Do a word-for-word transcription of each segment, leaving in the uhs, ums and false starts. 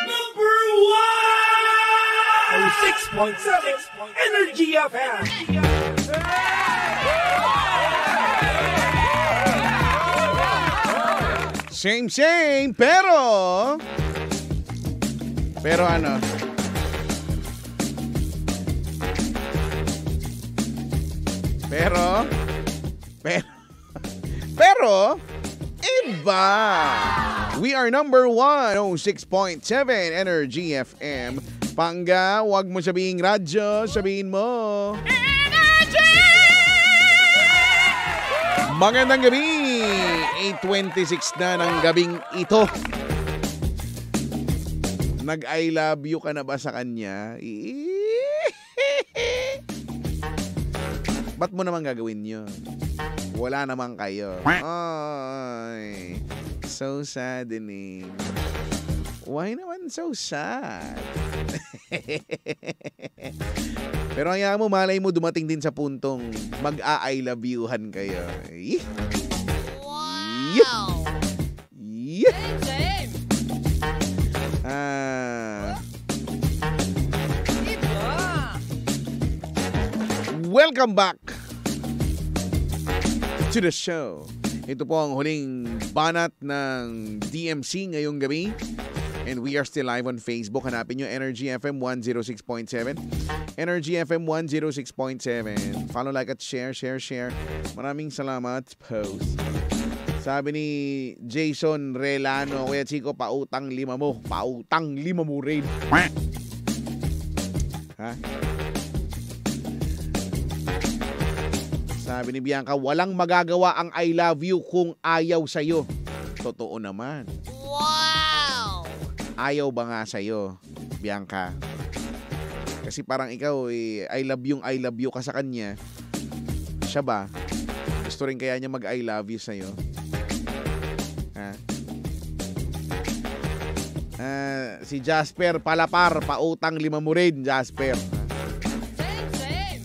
Number one! Oh, six point seven Energy F M. Same, same, pero... Pero ano? Pero... Pero... Pero... Iba! We are number one, oh six point seven Energy F M. Pangga, wag mo sabihin radyo, sabihin mo... Energy! Magandang gabi! eight twenty-six na ng gabing ito. Nag-I love you ka na ba sa kanya? Ba't mo naman gagawin yun? Wala naman kayo. Ay, so saddening. Why naman so sad? Pero hayaan mo, malay mo dumating din sa puntong mag-a-I love you-han kayo. Wow! Yeah. Same, same. Ah. Welcome back to the show. Ito po ang huling banat ng D M C ngayong gabi. And we are still live on Facebook. Hanapin nyo Energy F M one oh six point seven. Energy F M one oh six point seven. Follow, like at share, share, share. Maraming salamat. Post. Sabi ni Jason Relano, Kuya Chico, pautang lima mo. Pautang lima mo rin. Ha? Sabi ni Bianca, walang magagawa ang I love you kung ayaw sa'yo. Totoo naman. Wow! Ayaw ba nga sa'yo, Bianca? Kasi parang ikaw, eh, I love you, I love you ka sa kanya. Siya ba? Gusto rin kaya niya mag-I love you sa'yo? Ha? Uh, si Jasper Palapar, pautang lima mo rin, Jasper. Same, same.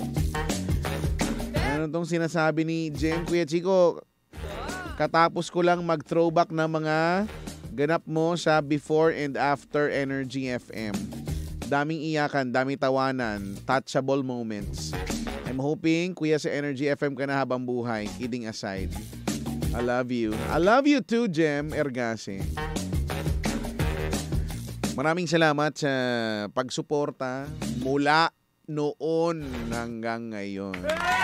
Ano tong sinasabi ni Jem? Kuya Chico, katapos ko lang mag-throwback ng mga ganap mo sa before and after Energy F M. Daming iyakan, daming tawanan, touchable moments. I'm hoping, kuya, sa Energy F M ka na habang buhay. Kidding aside. I love you. I love you too, Jem Ergase. Maraming salamat sa pagsuporta mula noon hanggang ngayon.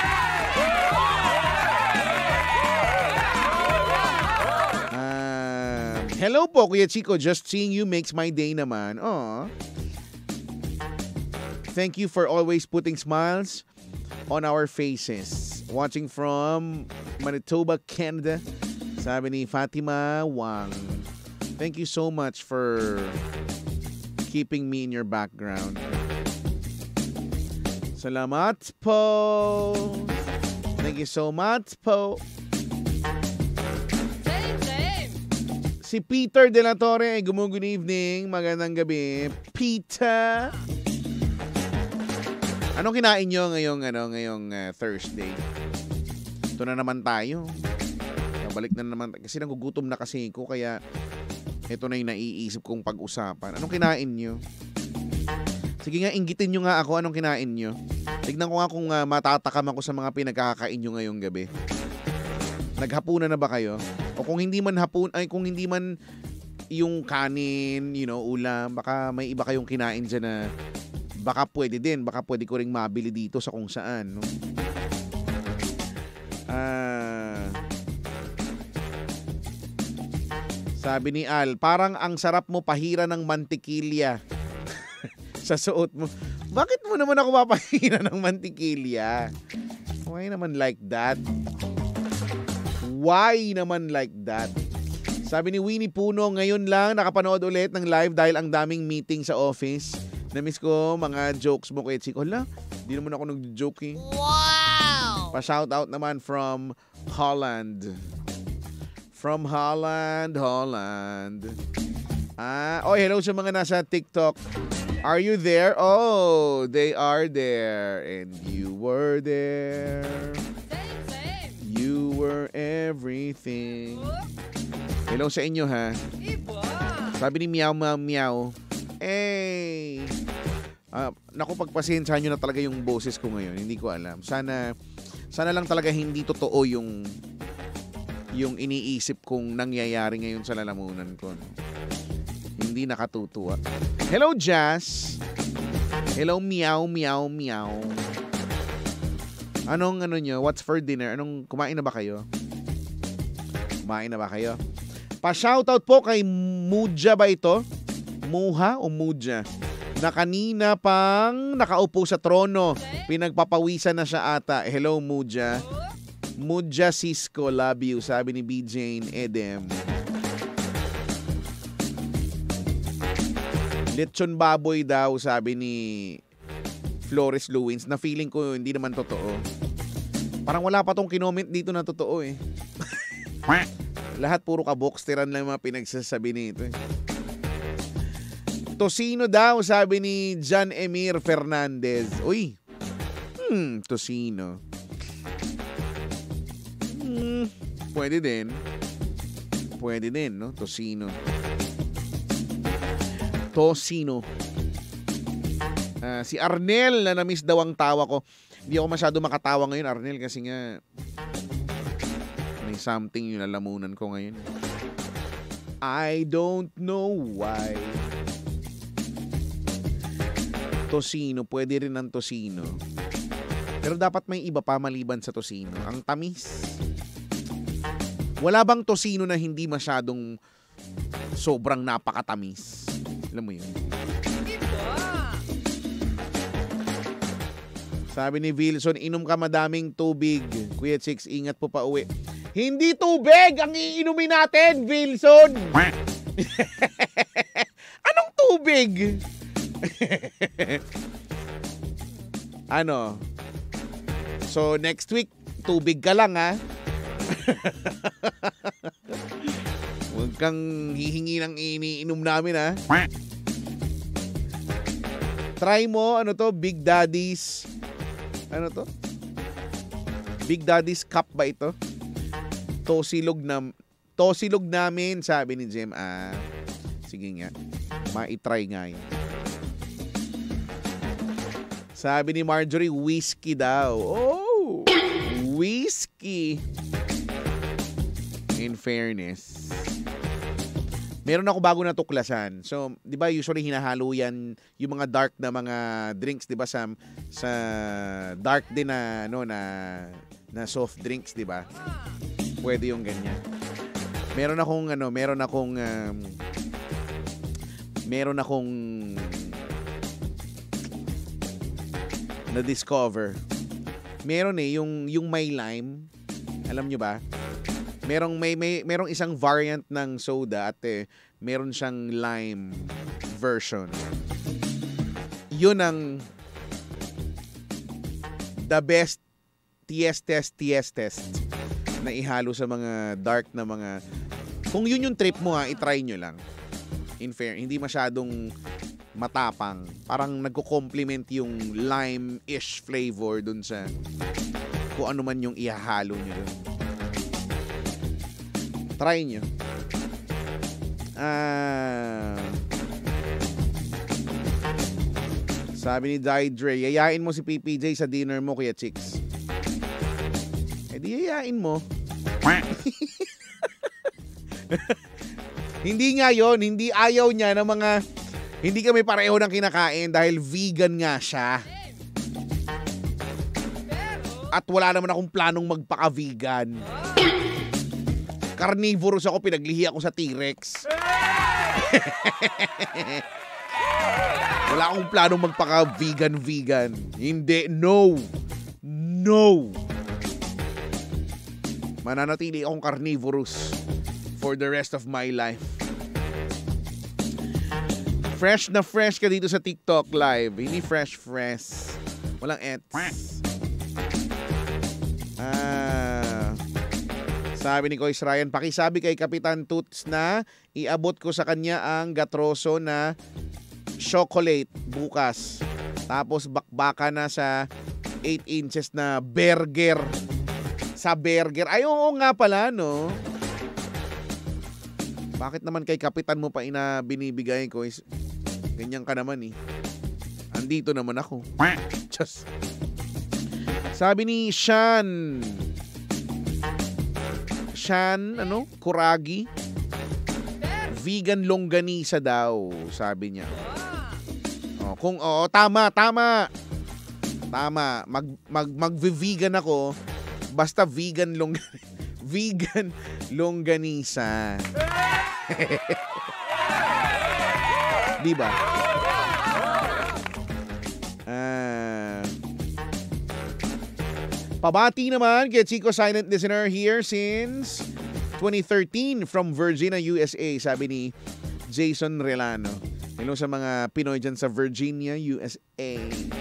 Uh, hello po, Kuya Chico. Just seeing you makes my day naman. Aww. Thank you for always putting smiles on our faces. Watching from Manitoba, Canada. Sabi ni Fatima Wang. Thank you so much for keeping me in your background. Salamat po. Thank you so much po. Same, same. Si Peter De La Torre. Good evening. Magandang gabi. Peter. Anong kinain nyo ngayong, ano, ngayong uh, Thursday? Ito na naman tayo. Balik na naman. Kasi nagugutom na kasi ko. Kaya ito na yung naiisip kong pag-usapan. Anong kinain nyo? Sige nga, inggitin nyo nga ako. Anong kinain nyo? Tignan ko nga kung uh, matatakam ako sa mga pinagkakain nyo ngayong gabi. Naghapunan na ba kayo? O kung hindi man hapun, ay kung hindi man yung kanin, you know, ulam, baka may iba kayong kinain dyan na baka pwede din, baka pwede ko ring mabili dito sa kung saan, no? Ah, sabi ni Al, parang ang sarap mo pahira ng mantikilya sa suot mo. Bakit mo naman ako papahira ng mantikilya? Why naman like that? Why naman like that? Sabi ni Winnie Puno, ngayon lang nakapanood ulit ng live dahil ang daming meeting sa office. Namiss ko mga jokes mo, Kuya Chico. Hala, di naman ako nag-joke eh. Wow! Pa-shoutout naman from Holland. From Holland, Holland. Ah, oh, hello sa mga nasa TikTok. Are you there? Oh, they are there. And you were there. Same, same. You were everything. Hello sa inyo, ha? Iba. Sabi ni Meow Meow Meow, eh, uh, naku, pagpasensyahan nyo na talaga yung boses ko ngayon. Hindi ko alam. Sana, sana lang talaga hindi totoo yung, yung iniisip kong nangyayari ngayon sa lalamunan ko. No? Hindi nakatutuwa. Hello, Jazz. Hello, Meow Meow Meow. Anong ano nyo? What's for dinner? Anong, kumain na ba kayo? Kumain na ba kayo? Pa-shoutout po kay Muja ba ito? Muha o Muja? Na kanina pang nakaupo sa trono. Pinagpapawisan na siya ata. Hello, Muja. Muja Cisco, love you. Sabi ni B. Jane Edem. Lechon baboy daw, sabi ni Flores Luwins, na feeling ko hindi naman totoo. Parang wala pa tong kinoment dito na totoo eh. Lahat puro kaboksteran lang mga pinagsasabi nito eh. Tosino daw, sabi ni John Emir Fernandez. Uy, hmm, tosino. Hmm, pwede din. Pwede din, no? Tosino. Tosino. Uh, si Arnel na na-miss daw ang tawa ko. Hindi ako masyado makatawa ngayon, Arnel, kasi nga may something yung lalamunan ko ngayon. I don't know why. Tosino, pwede rin ang tosino. Pero dapat may iba pa maliban sa tosino. Ang tamis. Wala bang tosino na hindi masyadong sobrang napakatamis? Alam mo yun? Sabi ni Wilson, inom ka madaming tubig. Kuya Chicks, ingat po pa uwi. Hindi tubig ang iinumin natin, Wilson! Anong tubig? Ano? So, next week, tubig ka lang, ha? Huwag kang hihingi ng iniinom namin, ha? Try mo, ano to, Big Daddy's, ano to? Big Daddy's Cup ba ito? Tosilog na, tosilog namin, sabi ni Jem. Ah, sige nga, ma-try nga yan. Sabi ni Marjorie, whiskey daw. Oh, whiskey. In fairness, meron ako bago na tuklasan. So, 'di ba usually hinahalo yan yung mga dark na mga drinks, 'di ba, sa sa dark din na no na na soft drinks, 'di ba? Pwede yung ganyan. Meron akong ano, meron akong um, meron akong na discover. Meron eh yung yung may lime. Alam nyo ba? Merong may, may merong isang variant ng soda at eh, meron siyang lime version. Yun ang the best tiestes tiestes na ihalo sa mga dark na mga. Kung yun yung trip mo, ha, i-try nyo lang. In fair, hindi masyadong matapang. Parang nagko-complement yung lime-ish flavor dun sa kung ano man yung ihahalo nyo dun. Try nyo. Ah, sabi ni Dydre, yayain mo si P P J sa dinner mo, Kuya Chicks. Eh di yayain mo. Hindi nga yon, hindi ayaw niya ng mga, hindi kami pareho ng kinakain dahil vegan nga siya. At wala naman akong planong magpaka-vegan. Carnivorous ako, pinaglihi ako sa T-Rex. Wala akong planong magpaka-vegan-vegan. Hindi, no. No. Mananatili akong carnivorous for the rest of my life. Fresh na fresh ka dito sa TikTok live. Hindi fresh fresh. Walang ets. Ah, sabi ni Kois Ryan, pakisabi kay Kapitan Toots na iabot ko sa kanya ang gatroso na chocolate bukas. Tapos bakbaka na sa eight inches na burger. Sa burger. Ay, oo nga pala, no? Bakit naman kay kapitan mo pa ina binibigay ko? Is, ganyan ka naman eh. Andito naman ako. Just. Sabi ni Shan. Shan, ano? Kuragi. Vegan longganisa daw, sabi niya. Oh, kung oo, tama, tama. Tama. Mag mag mag-vegan ako basta vegan long vegan longganisa. Di ba? Ah. Pabati naman kay Chico Silent Listener here since twenty thirteen from Virginia, U S A, sabi ni Jason Relano. Hello sa mga Pinoy dyan sa Virginia, U S A.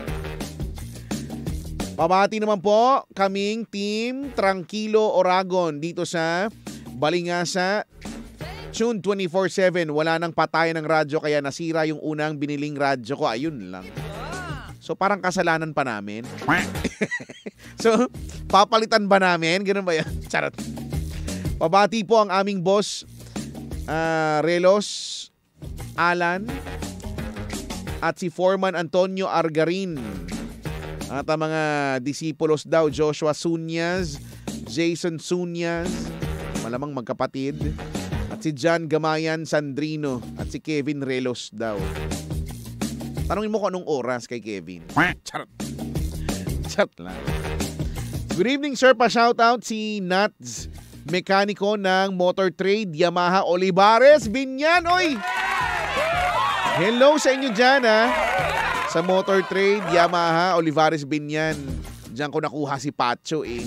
Pabati naman po kaming Team Tranquilo Oragon dito sa Balingasa. Tune twenty-four seven. Wala nang patayan ng radyo kaya nasira yung unang biniling radyo ko. Ayun lang. So parang kasalanan pa namin. So papalitan ba namin? Ganun ba yan? Charot. Pabati po ang aming boss uh, Relos Alan at si Foreman Antonio Argarin. At ang mga disipulos daw, Joshua Sunyas, Jason Sunyas, malamang magkapatid, at si John Gamayan Sandrino at si Kevin Relos daw. Tanungin mo kung anong oras kay Kevin. Charot. Charot lang. Good evening sir, pa-shoutout si Nats, mekaniko ng Motor Trade Yamaha Olivares Binyan. Oy! Hello sa inyo dyan ha. Sa Motor Trade Yamaha Olivares Binyan. Diyan ko nakuha si Pacho eh.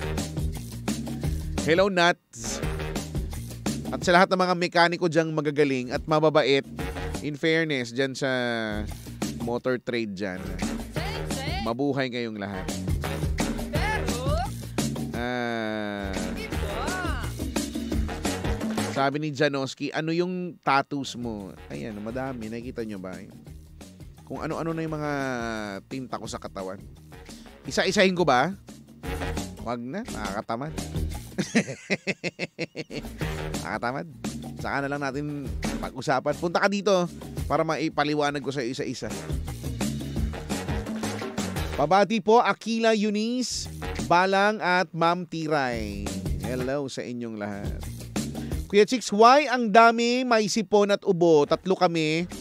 Hello Nats. At sa lahat ng mga mekaniko diyang magagaling at mababait, in fairness dyan sa Motor Trade dyan, mabuhay kayong lahat. Ah, sabi ni Janoski, ano yung tattoos mo? Ayan, madami. Nakikita nyo ba? Kung ano-ano na yung mga tinta ko sa katawan. Isa-isahin ko ba? Wag na, nakakatamad. Nakakatamad. Saka na lang natin pag-usapan. Punta ka dito para maipaliwanag ko sa isa-isa. Pabati po, Akila Eunice, Balang at Ma'am Tiray. Hello sa inyong lahat. Kuya Chicks, why ang dami may sipon at ubo? Tatlo kami.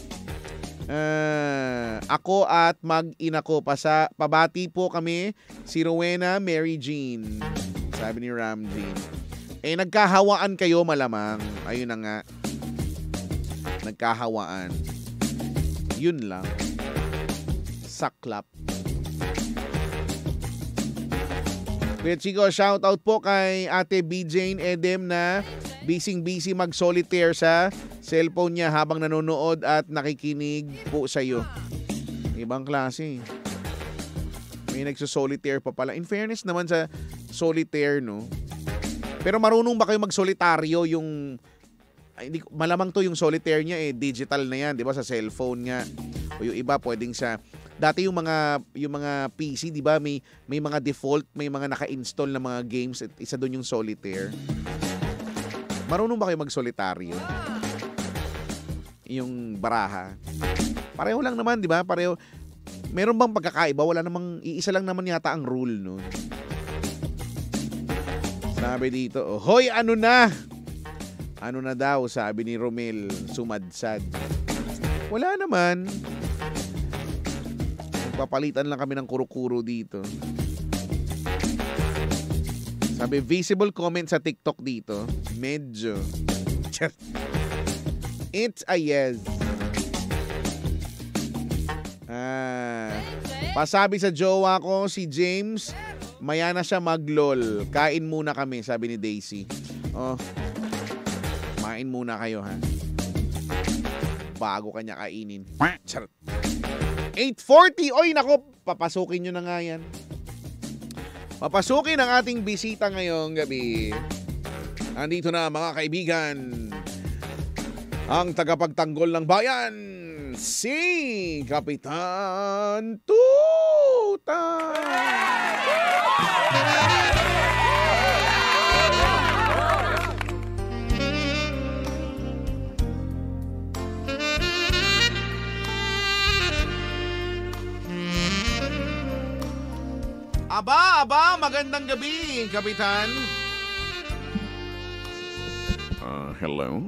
Uh, ako at mag-ina ko. Pasa, pabati po kami si Rowena Mary Jean. Sabi ni Ramji. Eh, nagkahawaan kayo malamang. Ayun na nga. Nagkahawaan. Yun lang. Saklap. Kuya Chico, shoutout po kay Ate B. Jane Edem na busy-busy mag-solitaire sa cellphone niya habang nanonood at nakikinig po sa iyo. Ibang klase. May nagso-solitaire pa pala. In fairness naman sa solitaire, no? Pero marunong ba kayo mag-solitaryo yung... Ay, hindi, malamang to yung solitaire niya eh. Digital na yan, di ba? Sa cellphone nga. O yung iba pwedeng sa... Dati yung mga yung mga P C, di ba? May, may mga default, may mga naka-install na mga games. At isa doon yung solitaire. Marunong ba kayo mag-solitaryo? Yung baraha. Pareho lang naman, di ba? Pareho. Meron bang pagkakaiba? Wala namang, iisa lang naman yata ang rule nun. Sabi dito, oh, hoy, ano na? Ano na daw, sabi ni Romel, sumadsad. Wala naman. Nagpapalitan lang kami ng kuro-kuro dito. Sabi, visible comment sa TikTok dito. Medyo. It's a yes. Ah, pasabi sa jowa ko, si James, maya na siya mag-lol. Kain muna kami, sabi ni Daisy. Oh, main muna kayo, ha? Bago kanya kainin. Charot. eight forty. Oy, nako, papasukin nyo na nga yan. Papasukin ang ating bisita ngayong gabi. Andito na, mga kaibigan, ang tagapagtanggol ng bayan, si Kapitan Tuta. Aba, aba, magandang gabi, Kapitan. Uh, hello?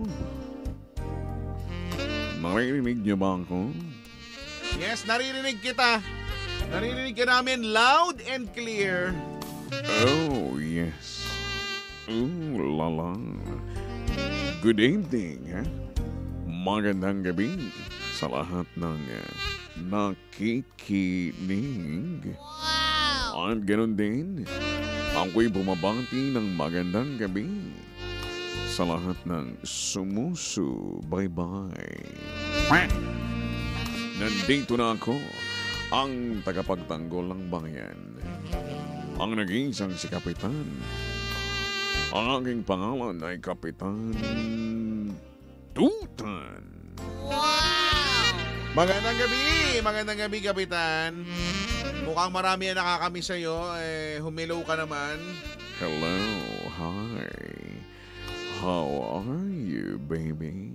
Naririnig niyo ba ako? Yes, naririnig kita. Naririnig ka namin loud and clear. Oh, yes. Ooh, lala. Good evening, ha? Magandang gabi sa lahat ng uh, nakikinig. Wow! At ganun din, ako'y bumabati ng magandang gabi sa lahat ng sumusubaybay. Nandito na ako, ang tagapagtanggol ng bayan. Ang nag-iisang si Kapitan. Ang aking pangalan ay Kapitan Tutan. Wow! Magandang gabi, magandang gabi, Kapitan. Mukhang marami ang nakakamiss sa'yo. Eh, humilo ka naman. Hello, hi. How are you, baby?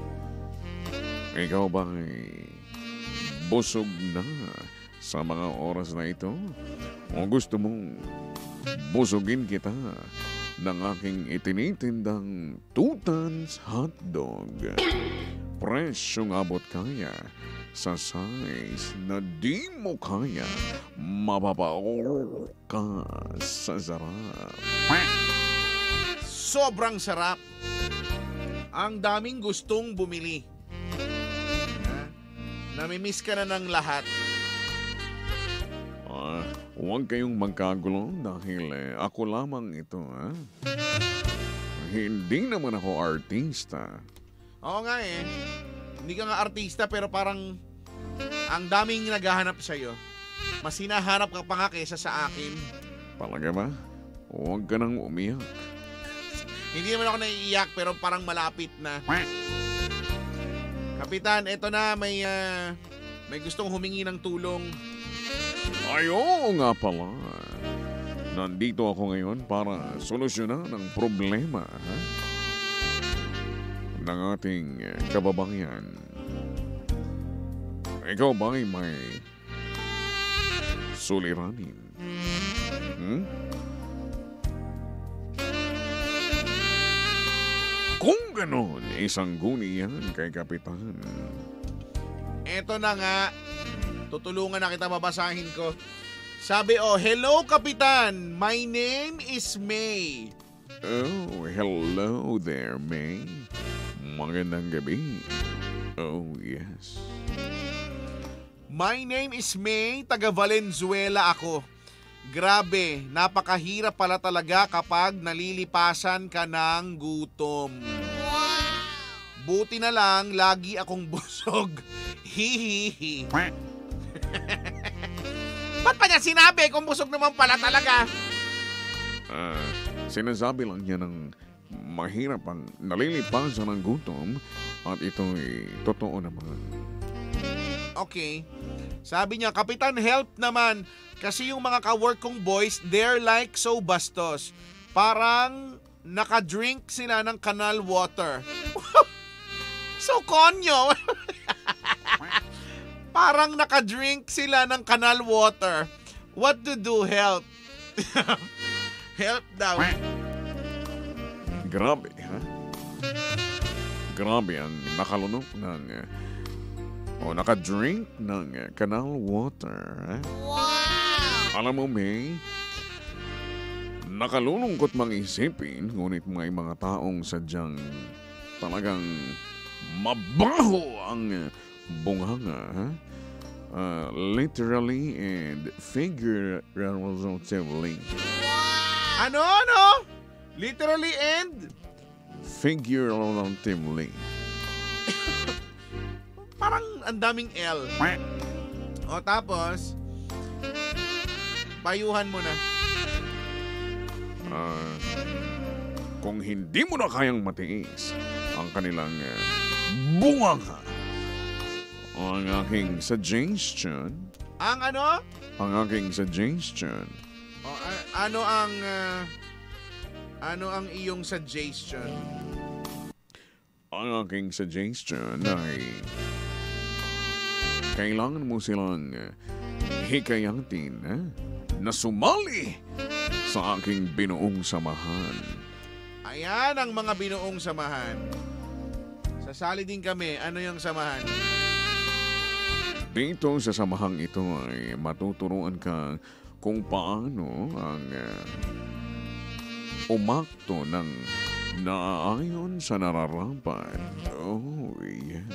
Ikaw ba ay busog na sa mga oras na ito? O gusto mong busugin kita ng aking itinitindang Tutan's Hotdog? Presyong abot kaya sa size na di mo kaya mapapaor ka sa sarap. Sobrang sarap. Ang daming gustong bumili. Ha? Namimiss ka na ng lahat. Ah, huwag kayong magkagulo dahil eh, ako lamang ito, ha? Hindi naman ako artista. Oo nga eh. Hindi ka nga artista pero parang ang daming naghahanap sa'yo. Mas hinahanap ka pa nga kesa sa akin. Talaga ba? Huwag ka nang umiyak. Hindi naman ako naiiyak pero parang malapit na. Kapitan, eto na may uh, may gustong humingi ng tulong. Ay, oo nga pala. Nandito ako ngayon para solusyonan ang problema, ha? Ng ating kababayan. Ikaw ba ay may suliranin? Hmm? Kung ganon, isang guni yan kay Kapitan. Eto na nga, tutulungan na kita, babasahin ko. Sabi, oh, hello Kapitan, my name is May. Oh, hello there, May. Magandang gabi. Oh, yes. My name is May, taga Valenzuela ako. Grabe, napakahirap pala talaga kapag nalilipasan ka ng gutom. Wow! Buti na lang, lagi akong busog. Hihihi. Ba't pa niya sinabi kung busog naman pala talaga? Ah, uh, sinasabi lang niya ng mahirap ang nalilipasan ng gutom at ito'y totoo naman. Okay. Sabi niya, Kapitan, help naman. Kasi yung mga ka-work kong boys, they're like so bastos. Parang nakadrink sila ng canal water. So konyo. Parang nakadrink sila ng canal water. What to do? Help. Help daw. Grabe, ha? Grabe ang nakalunok ng o nakadrink ng canal water. Ha? Wow! Alam mo, May, nakalulungkot mang isipin, ngunit may mga taong sadyang talagang mabaho ang bunganga. Ha? Uh, literally and figuratively. Wow! Ano, ano? Literally and? Figuratively. Parang ang daming L. O tapos, payuhan mo na. Uh, kung hindi mo na kayang matiis ang kanilang uh, bunganga, ang aking suggestion, Ang ano? ang aking suggestion, O, a- ano ang, ah, ano ang iyong suggestion? ang aking suggestion ay kailangan mo silang uh, hikayatin, ha? na sumali sa aking binuong samahan. Ayan ang mga binuong samahan. Sasali din kami. Ano yung samahan? Dito sa samahang ito ay matuturuan ka kung paano ang uh, umakto ng naaayon sa nararapat. Oh, yes.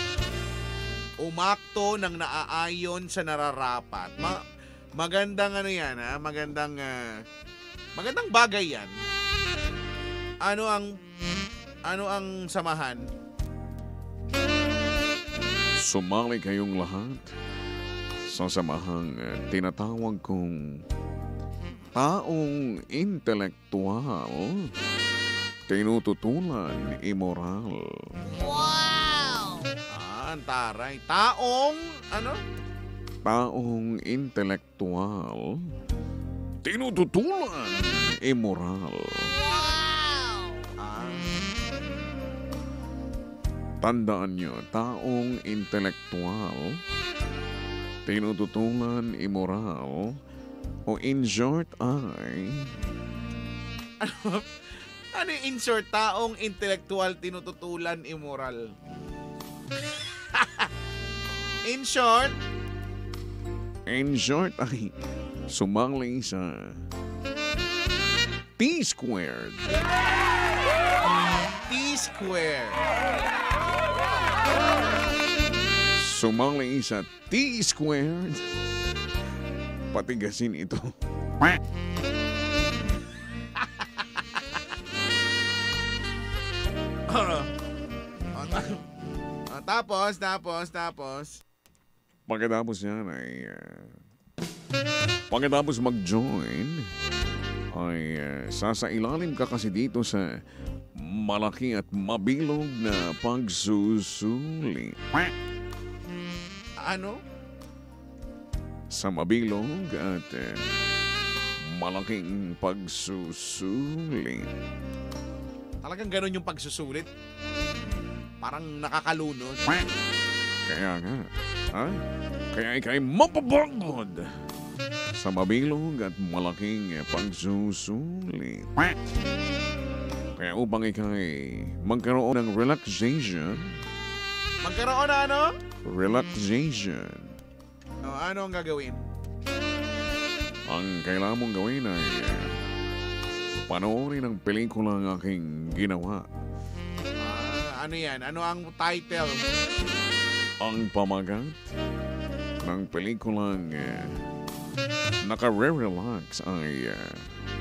Umakto ng naaayon sa nararapat. Ma- magandang ano yan, ha? Magandang, uh, magandang bagay yan. Ano ang, ano ang samahan? Sumali kayong lahat sa samahang uh, tinatawag kong taong intelektual, tinututulan immoral. Wow! Ah, taray. Taong, ano? Taong intelektual, tinututulan immoral. Ah, Tandaan nyo, taong intelektual, tinututulan immoral, o in short ay ano? Ano yung insert? Taong intelektual, tinututulan, immoral. In short, in short ay sumali sa T-squared. T-square. Sumali sa T-squared. Patigasin ito. Ah, ta- ah, tapos, tapos, tapos. Pagkatapos yan ay uh, pagkatapos mag-join ay uh, sasailalim ka kasi dito sa malaki at mabilog na pagsusuli. Ano? Sa mabilog at uh, malaking pagsusuli. Talagang ganun yung pagsusulit. Parang nakakalunod. Kaya nga, ha? Kaya ikay mapapagod sa mabilog at malaking pagsusuli. Kaya upang ikay magkaroon ng relaxation, Magkaroon na ano? relaxation, O, ano ang gagawin? ang kailangan mong gawin ay uh, panoorin ang pelikula ang aking ginawa. Ah, ano yan? Ano ang title? Ang pamagat ng pelikulang uh, nakare-relax ay uh,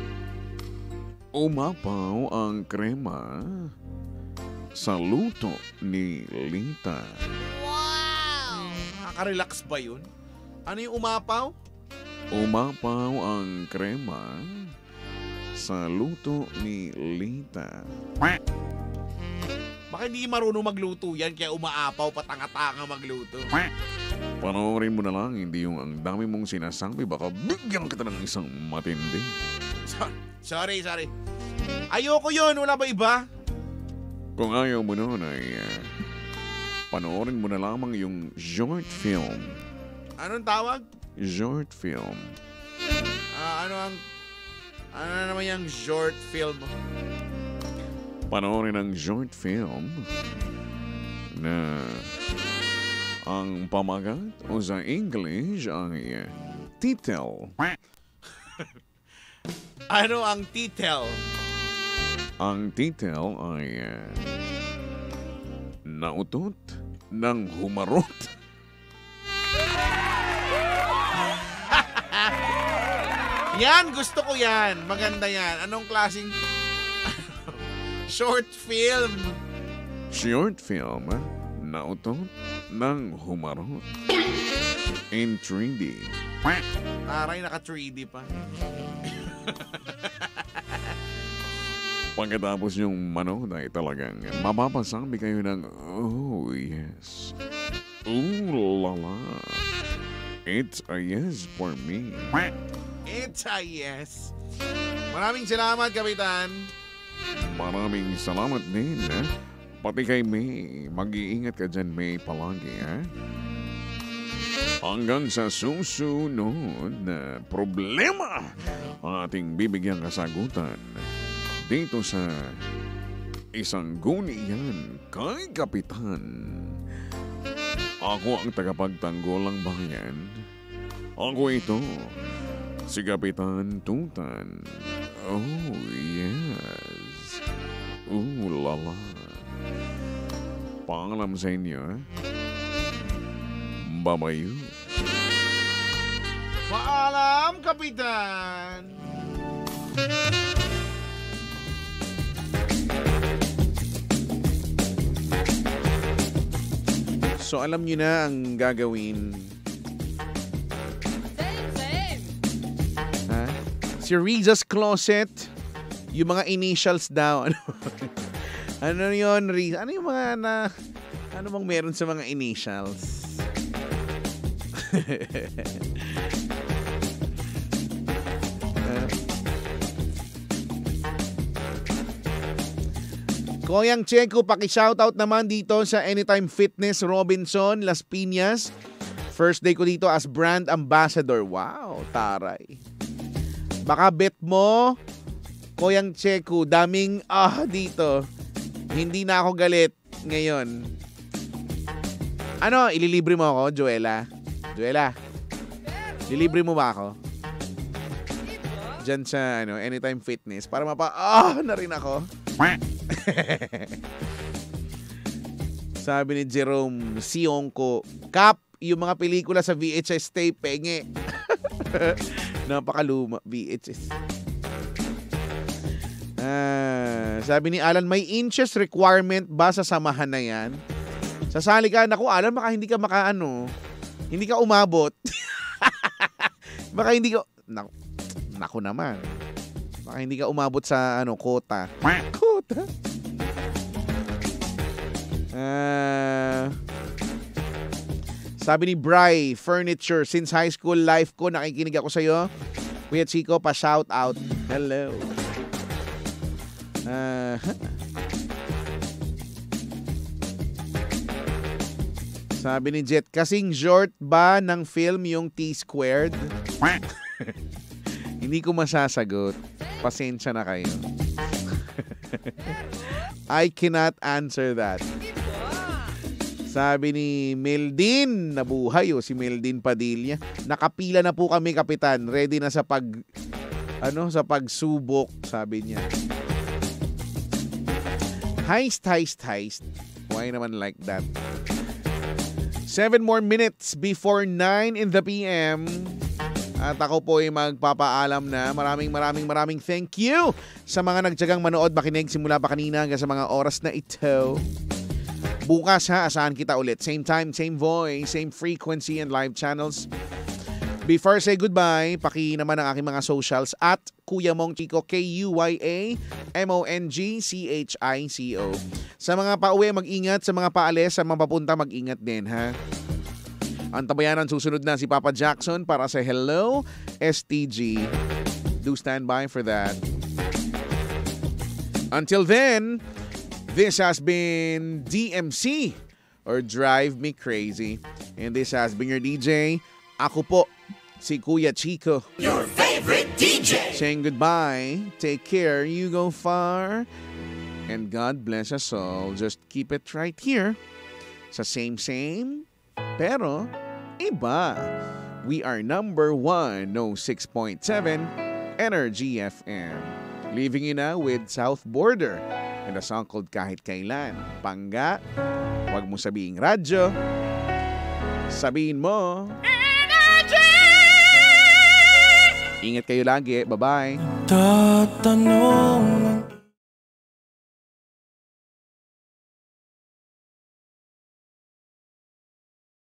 umapaw ang krema sa luto ni Lita. Wow! Nakaka-relax ba yun? Ano yung umapaw? Umapaw ang krema sa luto ni Lita. Baka hindi marunong magluto yan kaya umaapaw patanga-tanga magluto. Panoorin mo na lang, hindi yung ang dami mong sinasabi, baka bigyan kita ng isang matindi. So- sorry, sorry. Ayoko yun. Wala ba iba? Kung ayaw mo nun ay uh, panoorin mo na lamang yung short film. Anong tawag? Short film. Ah, ano ang... Ano na naman yung short film? Panoorin ang short film na ang pamagat o sa English ay uh, title. Ano ang title? Ang title ay uh, Nautot ng Humarot. Yan, gusto ko yan. Maganda yan. Anong klaseng... short film? Short film, Nautot ng Humarot. In three D. Aray, naka three D pa. Pagkatapos yung manood ay talagang mapapasabi kayo ng, oh yes, ooh la la, it's a yes for me. It's a yes. Maraming salamat, Kapitan. Maraming salamat din. Eh? Pati kay May, mag-iingat ka dyan, May, palagi. Eh? Hanggang sa susunod na problema ang ating bibigyang kasagutan dito sa isang gunian kay Kapitan. Ako ang tagapagtanggol ng bayan. Ako ito, si Kapitan Tutan. Oh, yes. Ooh, lala. Paalam sa inyo, eh? Babayu. Paalam, Kapitan! So alam nyo na ang gagawin. Same, same. Ha? Si Riza's Closet, yung mga initials daw. Ano, ano yun, Riza? Ano yung mga na... Ano bang meron sa mga initials? Koyang Checo, paki-shoutout naman dito sa Anytime Fitness Robinson, Las Piñas. First day ko dito as brand ambassador. Wow, taray. Baka bet mo, Koyang Checo, daming ah dito. Hindi na ako galit ngayon. Ano, ililibre mo ako, Joella? Joella, lilibre mo ba ako? Diyan sa ano, Anytime Fitness para mapa ah na rin ako. Sabi ni Jerome Sionco, Kap, yung mga pelikula sa V H S tape, penge. Napakaluma, V H S. Ah, sabi ni Alan, may inches requirement ba sa samahan na yan? Sasali ka, naku Alan, baka hindi ka makaano, hindi ka umabot. Baka hindi ka, naku, naku naman. Baka hindi ka umabot sa ano, quota. Quota? Uh, sabi ni Bry Furniture, since high school life ko, nakikinig ako sa'yo. Kuya Chico, pa-shout out. Hello. Uh, sabi ni Jet, kasing short ba ng film yung T-squared? Hindi ko masasagot. Pasensya na kayo. I cannot answer that. Sabi ni Meldin, nabuhay o si Meldin Padilla. Nakapila na po kami, Kapitan. Ready na sa pag ano, sa pagsubok, sabi niya. Heist, heist, heist. Why naman like that? Seven more minutes before nine in the P M. At ako po ay magpapaalam na maraming maraming maraming thank you sa mga nagtyagang manood, makinig simula pa kanina hanggang sa mga oras na ito. Bukas ha, asahan kita ulit. Same time, same voice, same frequency and live channels. Before I say goodbye, paki naman ang aking mga socials at Kuya Mong Chico, K U Y A M O N G C H I C O. Sa mga pauwi, mag-ingat. Sa mga paalis, sa mga papunta, mag-ingat din ha. Ang tabayanan, susunod na si Papa Jackson para sa Hello S T G. Do stand by for that. Until then, this has been D M C or Drive Me Crazy. And this has been your D J. Ako po, si Kuya Chico. Your favorite D J. Saying goodbye. Take care. You go far. And God bless us all. Just keep it right here. Sa same same. Pero iba. We are number one, no six point seven, Energy F M. Leaving you now with South Border and a song called Kahit Kailan. Pangga, wag mo sabihing radyo. Sabihin mo, Energy! Ingat kayo lagi. Bye-bye. Tatanong